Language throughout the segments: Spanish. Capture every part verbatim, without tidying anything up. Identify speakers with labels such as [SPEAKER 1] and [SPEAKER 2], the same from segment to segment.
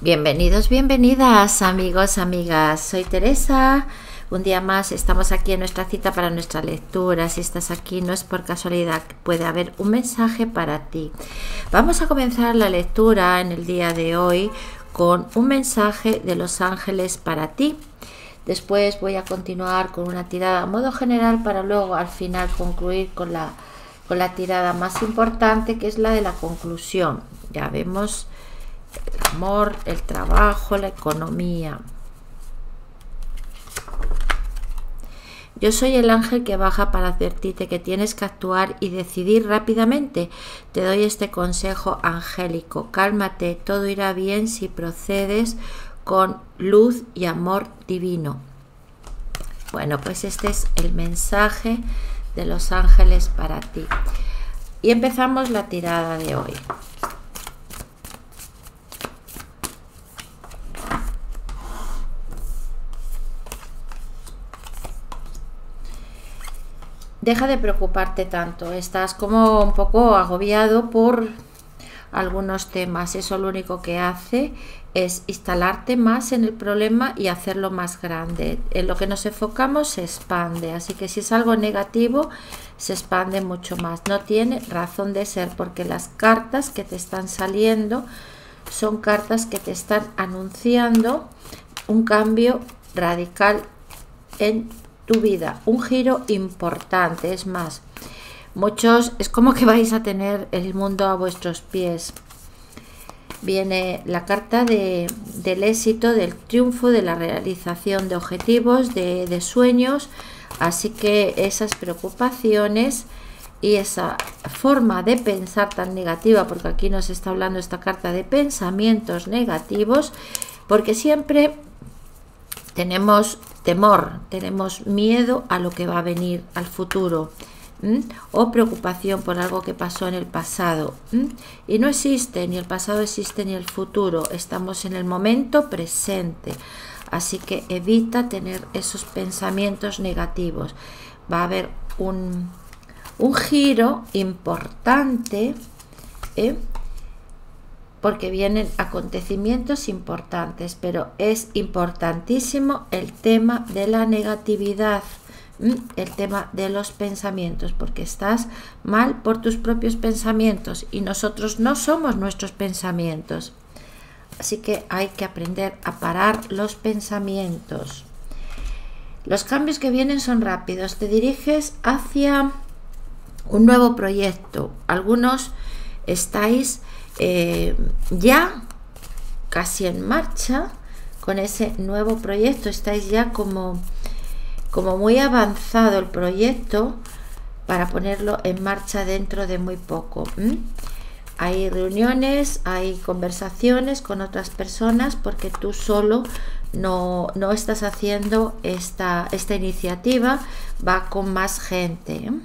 [SPEAKER 1] Bienvenidos, bienvenidas, amigos, amigas. Soy Teresa. Un día más estamos aquí en nuestra cita para nuestra lectura. Si estás aquí no es por casualidad, puede haber un mensaje para ti. Vamos a comenzar la lectura en el día de hoy con un mensaje de los ángeles para ti. Después voy a continuar con una tirada a modo general para luego al final concluir con la, con la tirada más importante, que es la de la conclusión. Ya vemos el amor, el trabajo, la economía. Yo soy el ángel que baja para advertirte que tienes que actuar y decidir rápidamente. Te doy este consejo angélico. Cálmate, todo irá bien si procedes con luz y amor divino. Bueno, pues este es el mensaje de los ángeles para ti. Y empezamos la tirada de hoy. Deja de preocuparte tanto, estás como un poco agobiado por algunos temas. Eso lo único que hace es instalarte más en el problema y hacerlo más grande. En lo que nos enfocamos se expande, así que si es algo negativo se expande mucho más. No tiene razón de ser, porque las cartas que te están saliendo son cartas que te están anunciando un cambio radical en tu vida, un giro importante. Es más, muchos, es como que vais a tener el mundo a vuestros pies. Viene la carta de, del éxito, del triunfo, de la realización de objetivos, de, de sueños, así que esas preocupaciones y esa forma de pensar tan negativa, porque aquí nos está hablando esta carta de pensamientos negativos, porque siempre tenemos temor, tenemos miedo a lo que va a venir, al futuro, ¿m? o preocupación por algo que pasó en el pasado. ¿m? Y no existe, ni el pasado existe ni el futuro, estamos en el momento presente. Así que evita tener esos pensamientos negativos. Va a haber un, un giro importante, ¿eh? porque vienen acontecimientos importantes, pero es importantísimo el tema de la negatividad, el tema de los pensamientos, porque estás mal por tus propios pensamientos y nosotros no somos nuestros pensamientos. Así que hay que aprender a parar los pensamientos. Los cambios que vienen son rápidos. Te diriges hacia un nuevo proyecto. Algunos estáis Eh, ya casi en marcha con ese nuevo proyecto, estáis ya como, como muy avanzado el proyecto para ponerlo en marcha dentro de muy poco. ¿Mm? Hay reuniones, hay conversaciones con otras personas, porque tú solo no, no estás haciendo esta, esta iniciativa, va con más gente, ¿eh?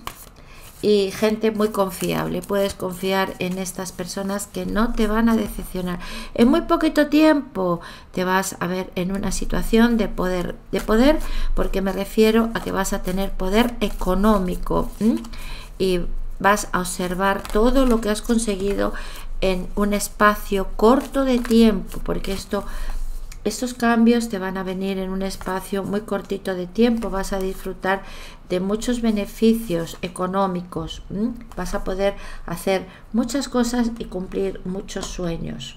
[SPEAKER 1] Y gente muy confiable. Puedes confiar en estas personas que no te van a decepcionar. En muy poquito tiempo te vas a ver en una situación de poder, de poder, porque me refiero a que vas a tener poder económico, ¿m? y vas a observar todo lo que has conseguido en un espacio corto de tiempo, porque esto Estos cambios te van a venir en un espacio muy cortito de tiempo. Vas a disfrutar de muchos beneficios económicos. ¿m? Vas a poder hacer muchas cosas y cumplir muchos sueños.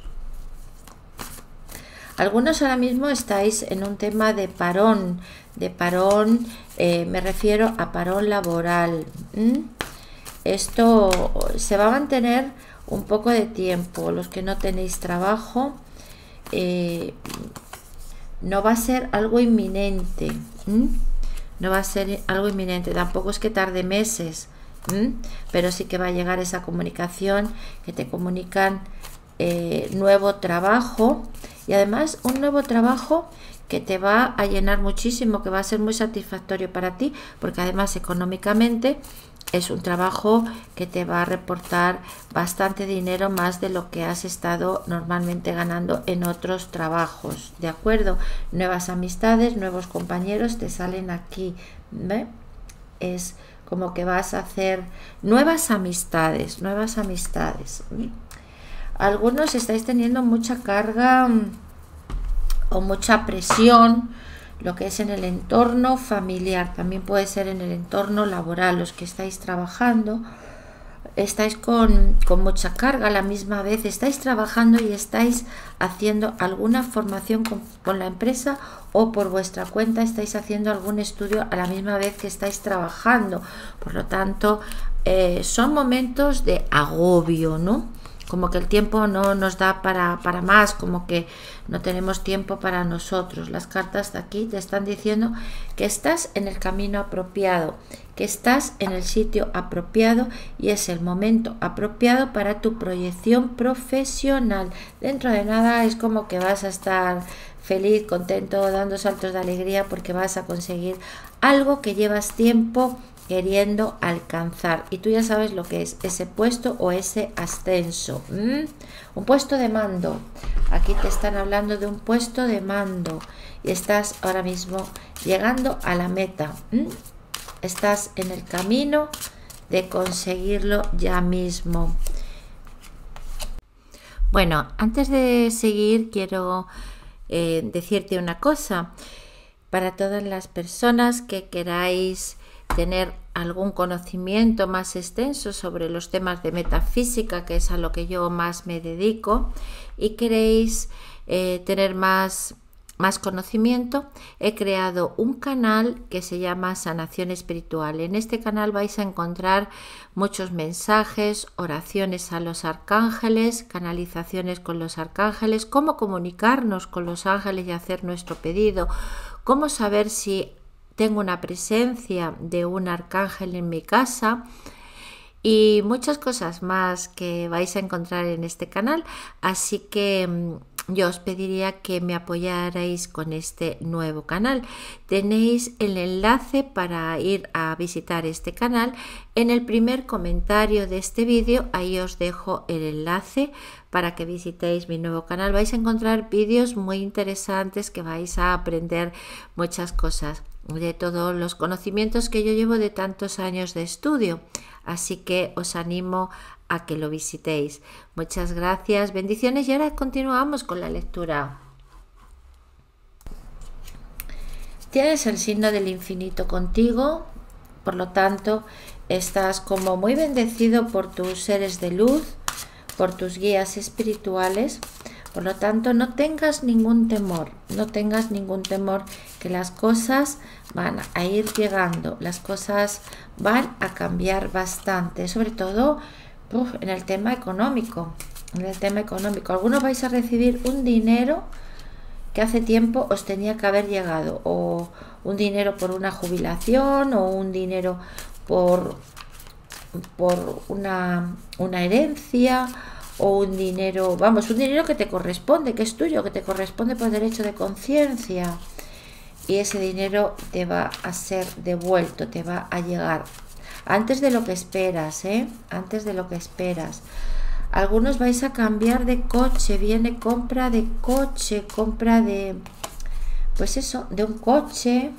[SPEAKER 1] Algunos ahora mismo estáis en un tema de parón. De parón, eh, me refiero a parón laboral. ¿m? Esto se va a mantener un poco de tiempo. Los que no tenéis trabajo, Eh, no va a ser algo inminente, ¿m? no va a ser algo inminente, tampoco es que tarde meses, ¿m? pero sí que va a llegar esa comunicación, que te comunican eh, nuevo trabajo, y además un nuevo trabajo que te va a llenar muchísimo, que va a ser muy satisfactorio para ti, porque además económicamente es un trabajo que te va a reportar bastante dinero, más de lo que has estado normalmente ganando en otros trabajos, ¿de acuerdo? Nuevas amistades, nuevos compañeros te salen aquí, ¿ve? Es como que vas a hacer nuevas amistades, nuevas amistades. ¿ve? Algunos estáis teniendo mucha carga o mucha presión, lo que es en el entorno familiar, también puede ser en el entorno laboral, los que estáis trabajando, estáis con, con mucha carga a la misma vez, estáis trabajando y estáis haciendo alguna formación con, con la empresa, o por vuestra cuenta estáis haciendo algún estudio a la misma vez que estáis trabajando. Por lo tanto, eh, son momentos de agobio, ¿no? Como que el tiempo no nos da para, para más, como que no tenemos tiempo para nosotros. Las cartas de aquí te están diciendo que estás en el camino apropiado, que estás en el sitio apropiado y es el momento apropiado para tu proyección profesional. Dentro de nada es como que vas a estar feliz, contento, dando saltos de alegría porque vas a conseguir algo que llevas tiempo queriendo alcanzar, y tú ya sabes lo que es ese puesto o ese ascenso. ¿Mm? Un puesto de mando. Aquí te están hablando de un puesto de mando y estás ahora mismo llegando a la meta. ¿Mm? Estás en el camino de conseguirlo ya mismo. Bueno, antes de seguir quiero eh, decirte una cosa. Para todas las personas que queráis tener algún conocimiento más extenso sobre los temas de metafísica, que es a lo que yo más me dedico, y queréis eh, tener más, más conocimiento, he creado un canal que se llama Sanación Espiritual. En este canal vais a encontrar muchos mensajes, oraciones a los arcángeles, canalizaciones con los arcángeles, cómo comunicarnos con los ángeles y hacer nuestro pedido, cómo saber si tengo una presencia de un arcángel en mi casa, y muchas cosas más que vais a encontrar en este canal. Así que yo os pediría que me apoyarais con este nuevo canal. Tenéis el enlace para ir a visitar este canal en el primer comentario de este vídeo. Ahí os dejo el enlace para que visitéis mi nuevo canal. Vais a encontrar vídeos muy interesantes que vais a aprender muchas cosas de todos los conocimientos que yo llevo de tantos años de estudio. Así que os animo a que lo visitéis. Muchas gracias, bendiciones, y ahora continuamos con la lectura. Tienes el signo del infinito contigo, por lo tanto estás como muy bendecido por tus seres de luz, por tus guías espirituales. Por lo tanto, no tengas ningún temor, no tengas ningún temor, que las cosas van a ir llegando, las cosas van a cambiar bastante, sobre todo uf, en el tema económico, en el tema económico. Algunos vais a recibir un dinero que hace tiempo os tenía que haber llegado, o un dinero por una jubilación, o un dinero por, por una, una herencia, o un dinero, vamos, un dinero que te corresponde, que es tuyo, que te corresponde por derecho de conciencia, y ese dinero te va a ser devuelto, te va a llegar antes de lo que esperas, ¿eh? Antes de lo que esperas. Algunos vais a cambiar de coche, viene compra de coche, compra de, pues eso, de un coche.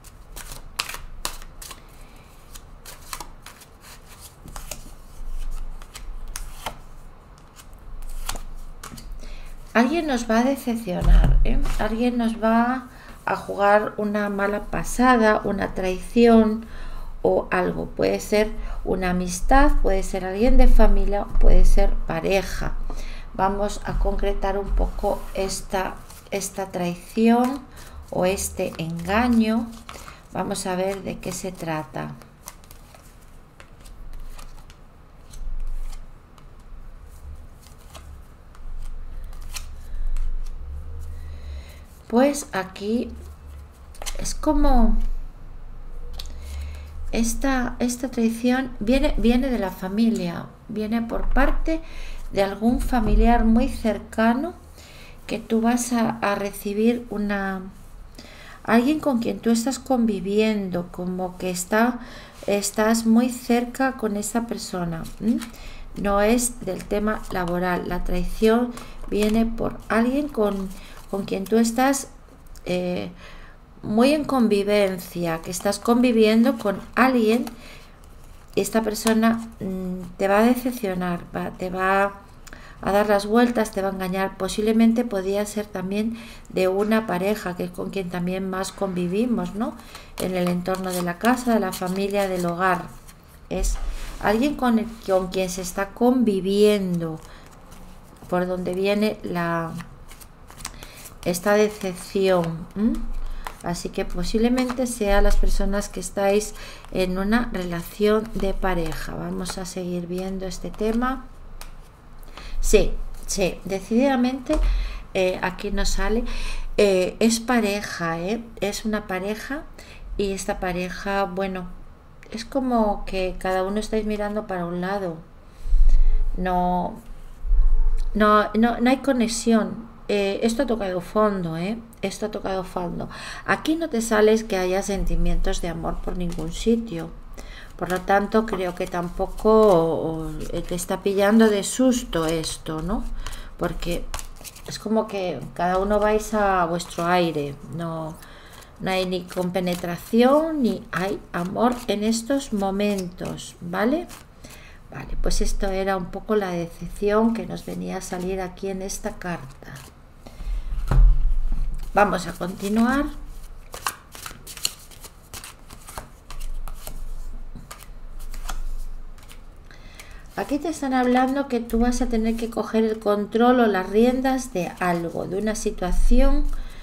[SPEAKER 1] Alguien nos va a decepcionar, ¿eh? Alguien nos va a jugar una mala pasada, una traición o algo. Puede ser una amistad, puede ser alguien de familia, puede ser pareja. Vamos a concretar un poco esta, esta traición o este engaño. Vamos a ver de qué se trata. Pues aquí es como esta, esta traición viene, viene de la familia, viene por parte de algún familiar muy cercano, que tú vas a, a recibir una alguien con quien tú estás conviviendo, como que está, estás muy cerca con esa persona. ¿Mm? No es del tema laboral, la traición viene por alguien con con quien tú estás eh, muy en convivencia, que estás conviviendo con alguien, y esta persona mmm, te va a decepcionar, va, te va a dar las vueltas, te va a engañar. Posiblemente podría ser también de una pareja, que es con quien también más convivimos, ¿no? En el entorno de la casa, de la familia, del hogar. Es alguien con, el, con quien se está conviviendo, por donde viene la esta decepción. ¿Mm? Así que posiblemente sea las personas que estáis en una relación de pareja. Vamos a seguir viendo este tema. Sí, sí, decididamente eh, aquí nos sale, eh, es pareja, ¿eh? Es una pareja, y esta pareja, bueno, es como que cada uno estáis mirando para un lado. No, no, no, no hay conexión. Eh, esto ha tocado fondo, ¿eh? Esto ha tocado fondo. Aquí no te sales que haya sentimientos de amor por ningún sitio. Por lo tanto, creo que tampoco te está pillando de susto esto, ¿no? Porque es como que cada uno vais a vuestro aire. No, no hay ni compenetración ni hay amor en estos momentos, ¿vale? Vale, pues esto era un poco la decepción que nos venía a salir aquí en esta carta. Vamos a continuar. Aquí te están hablando que tú vas a tener que coger el control o las riendas de algo, de una situación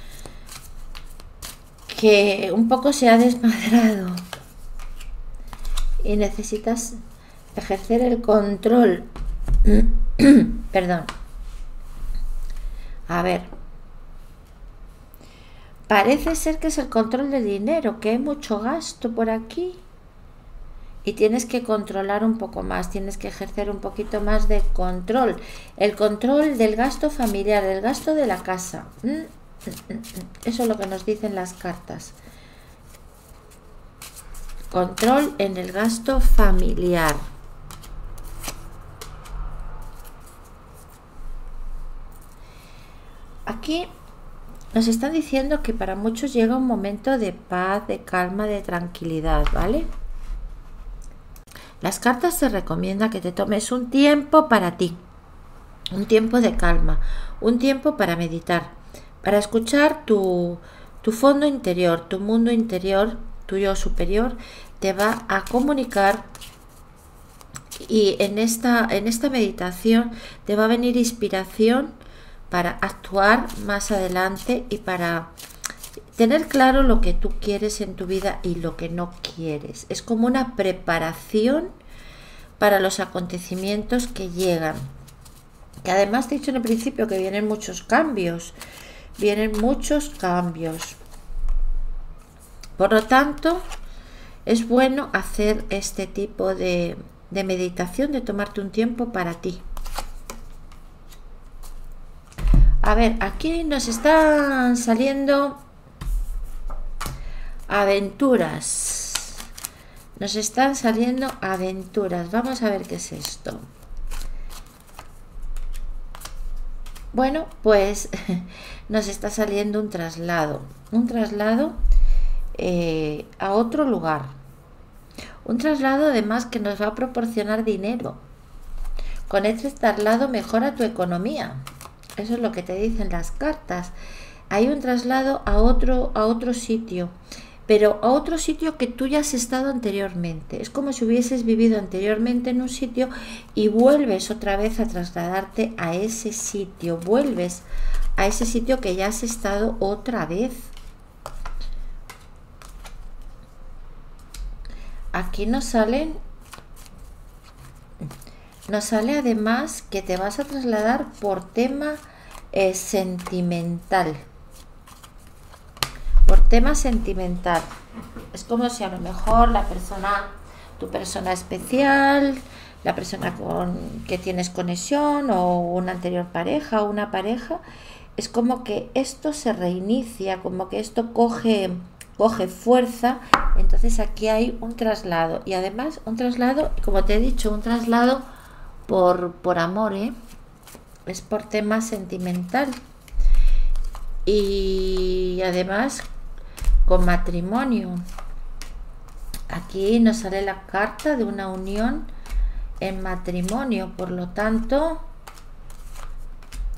[SPEAKER 1] que un poco se ha desmadrado y necesitas ejercer el control. Perdón. A ver. Parece ser que es el control del dinero, que hay mucho gasto por aquí. Y tienes que controlar un poco más, tienes que ejercer un poquito más de control. El control del gasto familiar, del gasto de la casa. Eso es lo que nos dicen las cartas. Control en el gasto familiar. Aquí nos están diciendo que para muchos llega un momento de paz, de calma, de tranquilidad, ¿vale? Las cartas te recomiendan que te tomes un tiempo para ti, un tiempo de calma, un tiempo para meditar, para escuchar tu, tu fondo interior, tu mundo interior, tu yo superior, te va a comunicar, y en esta, en esta meditación te va a venir inspiración para actuar más adelante y para tener claro lo que tú quieres en tu vida y lo que no quieres. Es como una preparación para los acontecimientos que llegan. Que además te he dicho en el principio que vienen muchos cambios. Vienen muchos cambios. Por lo tanto, es bueno hacer este tipo de, de meditación, de tomarte un tiempo para ti. A ver, aquí nos están saliendo aventuras. Nos están saliendo aventuras. Vamos a ver qué es esto. Bueno, pues nos está saliendo un traslado. Un traslado eh, a otro lugar. Un traslado además que nos va a proporcionar dinero. Con este traslado mejora tu economía. Eso es lo que te dicen las cartas. Hay un traslado a otro, a otro sitio, pero a otro sitio que tú ya has estado anteriormente. Es como si hubieses vivido anteriormente en un sitio y vuelves otra vez a trasladarte a ese sitio. Vuelves a ese sitio que ya has estado otra vez. Aquí nos salen, nos sale además que te vas a trasladar por tema eh, sentimental. Por tema sentimental. Es como si a lo mejor la persona, tu persona especial, la persona con que tienes conexión, o una anterior pareja o una pareja, es como que esto se reinicia, como que esto coge, coge fuerza. Entonces aquí hay un traslado, y además un traslado, como te he dicho, un traslado por, por amor, ¿eh? Es por tema sentimental. Y además con matrimonio. Aquí nos sale la carta de una unión en matrimonio. Por lo tanto,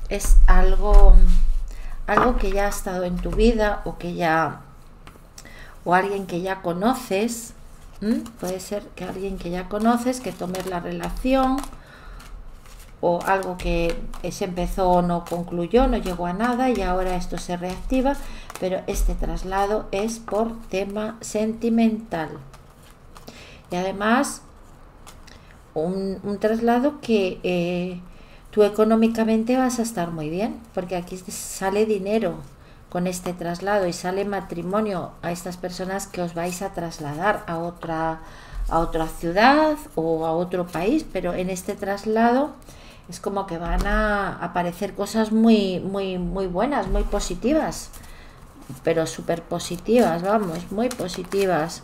[SPEAKER 1] es algo, algo que ya ha estado en tu vida o que ya, o alguien que ya conoces. ¿Mm? Puede ser que alguien que ya conoces, que tomes la relación, o algo que se empezó o no concluyó, no llegó a nada y ahora esto se reactiva, pero este traslado es por tema sentimental. Y además un, un traslado que eh, tú económicamente vas a estar muy bien, porque aquí sale dinero con este traslado y sale matrimonio a estas personas que os vais a trasladar a otra, a otra ciudad o a otro país, pero en este traslado es como que van a aparecer cosas muy, muy, muy buenas, muy positivas, pero súper positivas, vamos, muy positivas.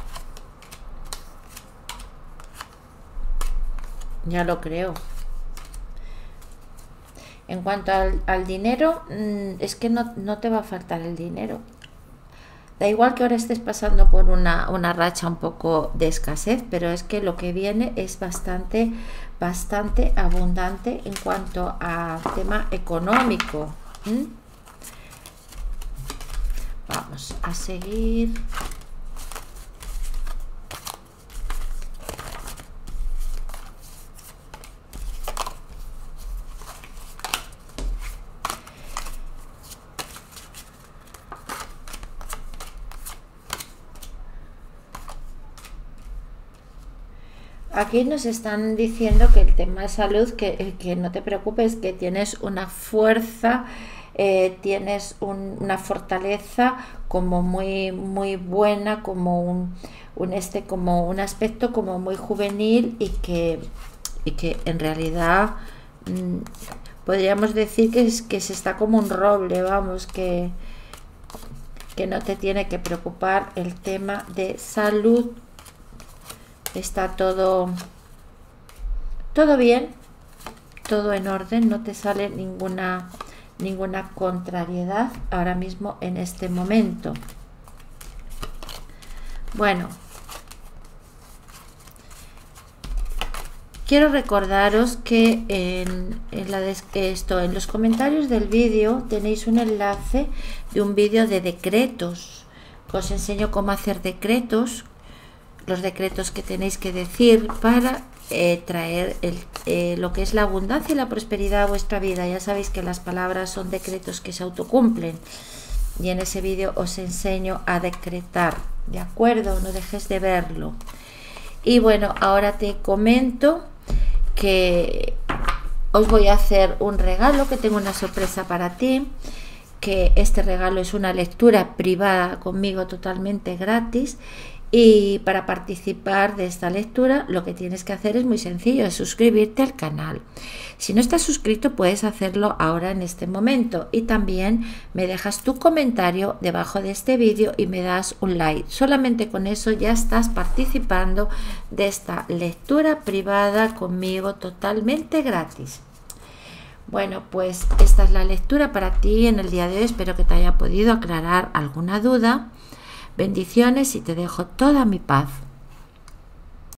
[SPEAKER 1] Ya lo creo. En cuanto al, al dinero, es que no, no te va a faltar el dinero. Da igual que ahora estés pasando por una, una racha un poco de escasez, pero es que lo que viene es bastante, bastante abundante en cuanto a tema económico. ¿Mm? Vamos a seguir. Aquí nos están diciendo que el tema de salud, que, que no te preocupes, que tienes una fuerza, eh, tienes un, una fortaleza como muy, muy buena, como un, un este, como un aspecto como muy juvenil y que, y que en realidad mmm, podríamos decir que, es, que se está como un roble, vamos, que, que no te tiene que preocupar el tema de salud. Está todo todo bien, todo en orden, no te sale ninguna ninguna contrariedad ahora mismo en este momento. Bueno, quiero recordaros que en, en, la esto, en los comentarios del vídeo tenéis un enlace de un vídeo de decretos, que os enseño cómo hacer decretos, los decretos que tenéis que decir para eh, traer el, eh, lo que es la abundancia y la prosperidad a vuestra vida. Ya sabéis que las palabras son decretos que se autocumplen y en ese vídeo os enseño a decretar, ¿de acuerdo? No dejes de verlo. Y bueno, ahora te comento que os voy a hacer un regalo, que tengo una sorpresa para ti, que este regalo es una lectura privada conmigo totalmente gratis. Y para participar de esta lectura lo que tienes que hacer es muy sencillo, es suscribirte al canal. Si no estás suscrito puedes hacerlo ahora en este momento y también me dejas tu comentario debajo de este vídeo y me das un like. Solamente con eso ya estás participando de esta lectura privada conmigo totalmente gratis. Bueno, pues esta es la lectura para ti en el día de hoy. Espero que te haya podido aclarar alguna duda. Bendiciones y te dejo toda mi paz.